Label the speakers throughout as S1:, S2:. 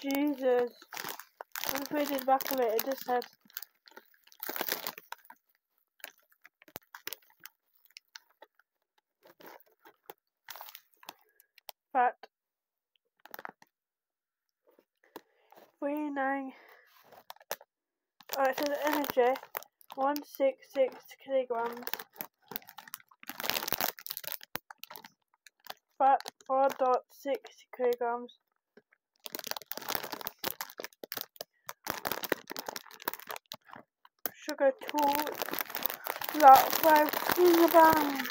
S1: Jesus. I'm reading the back of it, it just says fat 39. Oh, it says energy 166 kilograms. Fat 4.6 kilograms. Sugar 2.5 kilograms.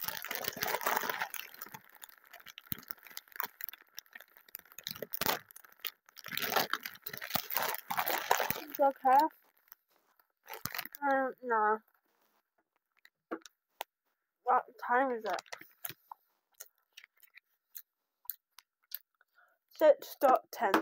S1: Okay. No. What time is it? 6:10.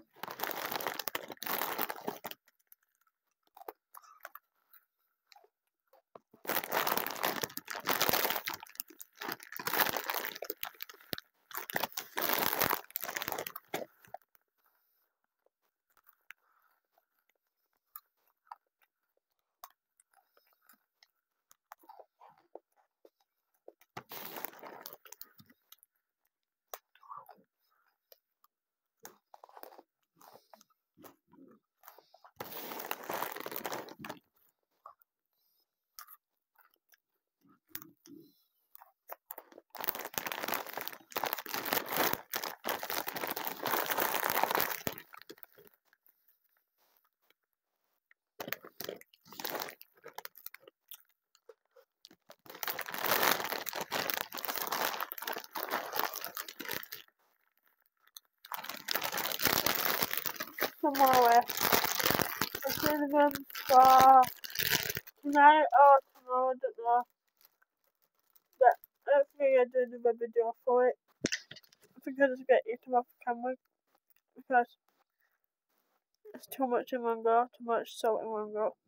S1: Tomorrow. It's gonna be for tonight or tomorrow, I don't know. But I think I'm doing another video for it. I think I'll just get eaten off camera because it's too much in one go, too much salt in one go.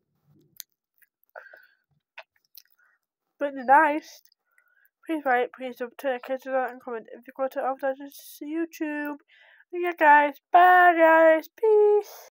S1: But the nice. Please rate, please subscribe, and comment if you go to other YouTube. Yeah guys, bye guys, peace.